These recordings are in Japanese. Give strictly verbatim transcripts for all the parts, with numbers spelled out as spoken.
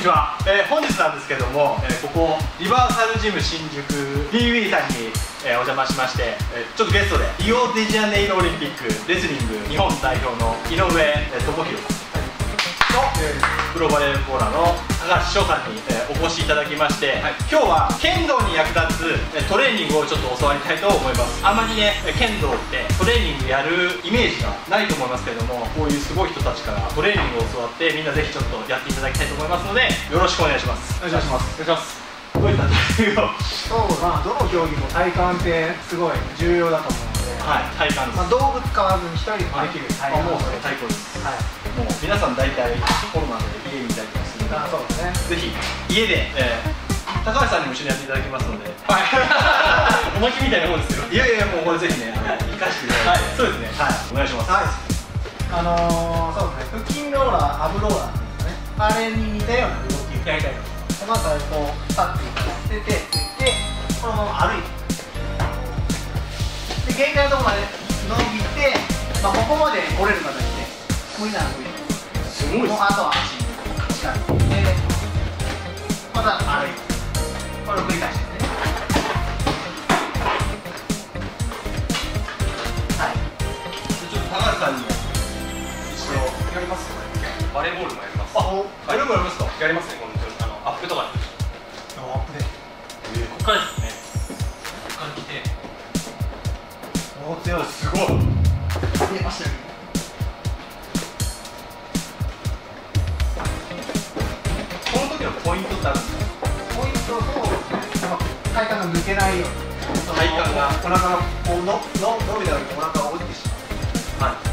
ちは、えー、本日なんですけども、えー、ここリバーサルジム新宿 ピーウィー さんに、えー、お邪魔しまして、えー、ちょっとゲストでリオデジャネイロオリンピックレスリング日本代表の井上智弘さんと、えー、プロバレーボーラーの高橋翔さんに、えー、お越しいただきまして、はい、今日は剣道に役立つ、えー、トレーニングをちょっと教わりたいと思います。あんまりね剣道ってトレーニングやるイメージがないと思いますけれども、こういうすごい人たちからトレーニングを教わってみんなぜひちょっとやっていただきたいと思いますので、よろしくお願いします。 お願いします。お願いします。 どういったトレーニングをそうまあどの競技も体幹ってすごい重要だと思うので、 はい、体幹です。 まあ、道具使わずに一人でもできる体幹、 はい、もうそれ最高です。 はい、 もう皆さん大体コロナで家にいたりとかするので、 あそうですね、 ぜひ家で、えー、高橋さんにも一緒にやっていただきますので、はい、おまけみたいなもんですよ。いやいや、もうこれぜひね生かしていただいて、はい、そうですね、はい、お願いします。 はい、あのー、そうですね、腹筋ローラー、アブローラーですね、あれに似たような動きをやりたいと思います。まずはこう立っていって手ついてこのまま歩いてで限界のところまで伸びて、まあ、ここまで折れる形で無理なら無理すごいです。もうあとは足近づいてまた歩いてこれを繰り返してね。はい、 ちょっと高橋さんにも一応やりますよね。バレーボールもやります。 あ、バレーボールやりますか。 やりますね、このあのアップとかで。 アップでえー、ここからですね。ここから来て。 おー、強い、すごい。 見えましたよ。 この時のポイントってあるんですか。 ポイントと体幹が抜けないように。 体幹がお腹がこうのの伸びた時にお腹が落ちてしまう。はい。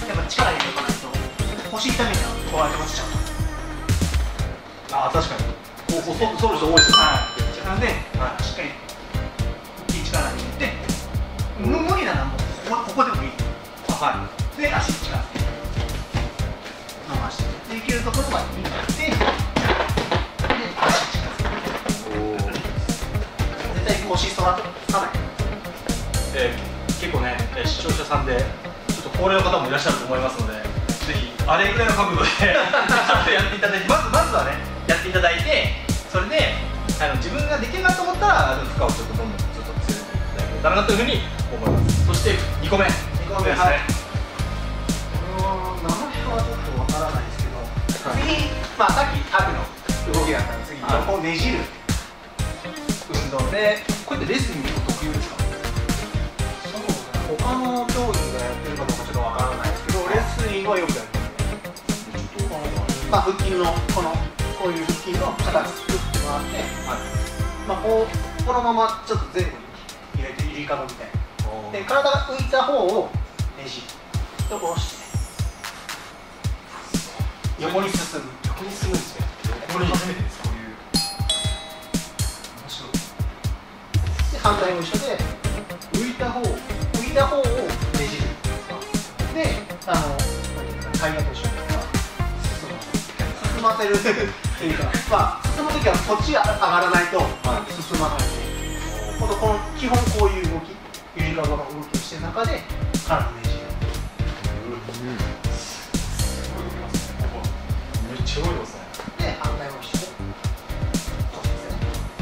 やっぱ力入れておかないと腰痛めにはこうやって落ちちゃう。 ああ、確かに。こう、こう、そる人多いですね。 はい。なので、はい、しっかり大きい力に入れて、無無理ならもうここ、ここでもいい。 はい。 で、足に力を伸ばして、で、いけるところまでに行って、で、足に力を絶対腰反らさない。 えー、結構ね、えー、視聴者さんでちょっと高齢の方もいらっしゃると思いますので、ぜひあれぐらいの角度でちょっとやっていただいて、まずまずはねやっていただいて、それであの自分ができるなと思ったら負荷をちょっとどんどんちょっと強めていただけたらなというふうに思います。そしてにこめにこめですね。 この名前はちょっとわからないですけど、はい、次、まあさっきタグの動きだったんで、次横をねじる運動で、 これってレスリング特有ですか。 他の競技がやってるかどうかちょっとわからないですけど、レスリングはよくやる。まあ腹筋のこのこういう腹筋の形作ってもらって、はい、まあこうこのままちょっと前後に入れてゆりかごみたいな。で体が浮いた方をねじと下ろして横に進む。 横に進むんですね。これ初めてです。こういう面白い。 で反対も一緒で浮いた方浮いた方をねじる。であのタイヤと一緒に進ませるっていうか、まあ進むときはこっちが上がらないと進まないので、このこの基本こういう動き、ゆりかごの動きをしてる中で体をねじる。 めっちゃ多いですね。 で反対も一緒でこっちですね。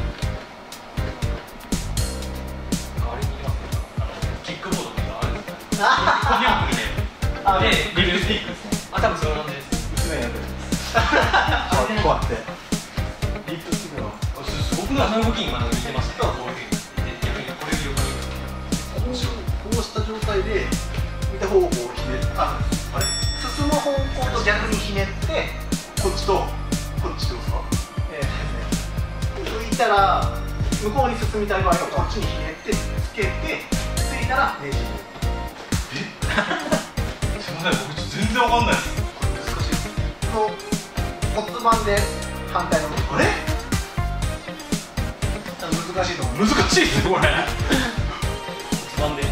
代わりに言いますね。あのキックボードとかあるんですかね。 あコギュックで、でリルスティックですね。あ、多分その感じです。 娘やってるんです。こうやってリップスティックのすごくあの動きに今の似てましたね。こういうふうに逆にこれを横にこうした状態で見た方向をひねって、あ、あれ進む方向と逆にひねって、 こっちとこっちどうですか。 えー、浮いたら向こうに進みたい場合はこっちにひねってつけて、ついたらねじる。 えすみません、僕全然わかんないです。難しいです。 の骨盤で反対の向こう。 あれ難しいと思う。 難しいですね、これ。 骨盤で。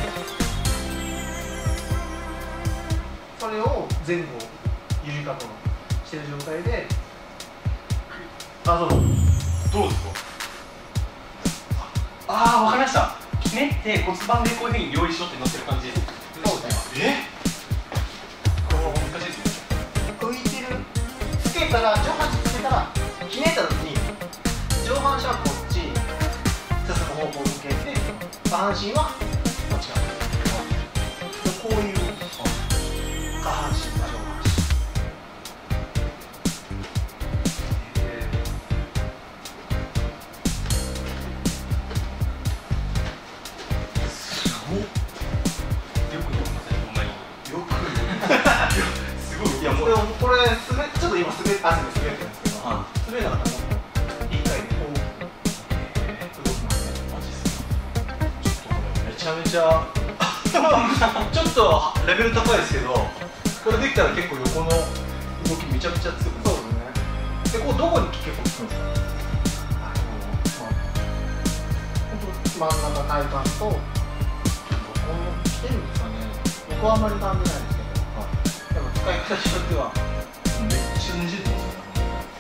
それを前後ゆりかごしてる状態で、あ、そう。 どうですか。 ああ、わかりました。ひねって骨盤でこういうふうに用意しろって乗ってる感じです。 そうですね。 えこれ難しいですね。 浮いてるつけたら上半身つけたらひね半身は違う。こういう下半身と上半身。 すごっ。よく読みません、ほんまに。 よくすごい。 いやもうでもこれ滑ちょっと今滑って汗で滑ってるんですけど、滑れなかったらもう一回でこう動きますね。 マジっすか。ちょっとこれめちゃめちゃちょっとレベル高いですけど、これできたら結構横の動きめちゃめちゃ強くなる。 そうですね。 でこうどこに結構つくんですか。 あのまあ本当真ん中体幹とどこに来てるんですかね。僕はあんまり感じないですけど、でも使い方によってはめっちゃねじってますね。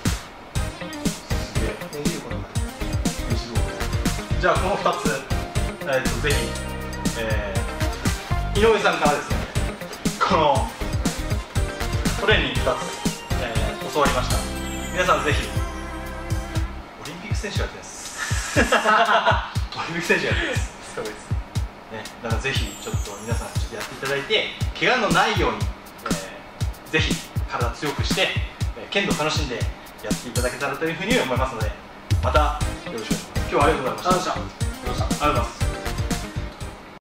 すげえ。 ねじることができる。 じゃあこのふたつ、えー、とぜひ、えー、井上さんからですね、このトレーニングふたつ、えー、教わりました。皆さんぜひオリンピック選手やってですオリンピック選手やってですすごいです、ね、だからぜひちょっと皆さんちょっとやっていただいて、怪我のないように、えー、ぜひ体強くして、えー、剣道を楽しんでやっていただけたらというふうに思いますので、またよろしくお願いします。今日はありがとうございました。 ありがとうございました。 ありがとうございます。